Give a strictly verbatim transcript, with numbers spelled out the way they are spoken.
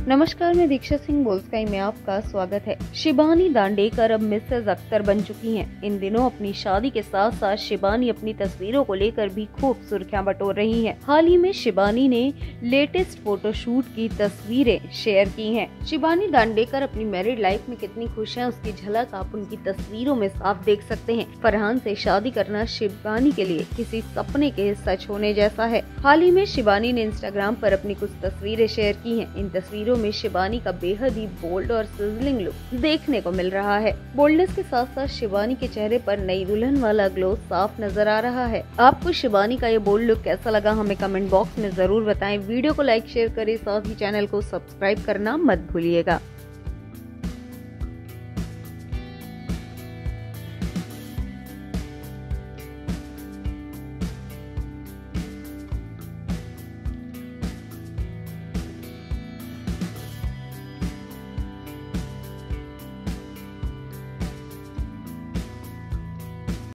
नमस्कार, मैं दीक्षा सिंह बोल्सकाई में आपका स्वागत है। शिबानी दांडेकर अब मिसेज अख्तर बन चुकी हैं। इन दिनों अपनी शादी के साथ साथ शिबानी अपनी तस्वीरों को लेकर भी खूब सुर्खियां बटोर रही हैं। हाल ही में शिबानी ने लेटेस्ट फोटोशूट की तस्वीरें शेयर की हैं। शिबानी दांडेकर अपनी मैरिड लाइफ में कितनी खुश हैं, उसकी झलक आप उनकी तस्वीरों में साफ देख सकते हैं। फरहान से शादी करना शिबानी के लिए किसी सपने के सच होने जैसा है। हाल ही में शिबानी ने इंस्टाग्राम पर अपनी कुछ तस्वीरें शेयर की हैं। इन तस्वीरों में शिबानी का बेहद ही बोल्ड और सिजलिंग लुक देखने को मिल रहा है। बोल्डनेस के साथ साथ शिबानी के चेहरे पर नई दुल्हन वाला ग्लो साफ नजर आ रहा है। आपको शिबानी का ये बोल्ड लुक कैसा लगा, हमें कमेंट बॉक्स में जरूर बताएं। वीडियो को लाइक शेयर करें, साथ ही चैनल को सब्सक्राइब करना मत भूलिएगा।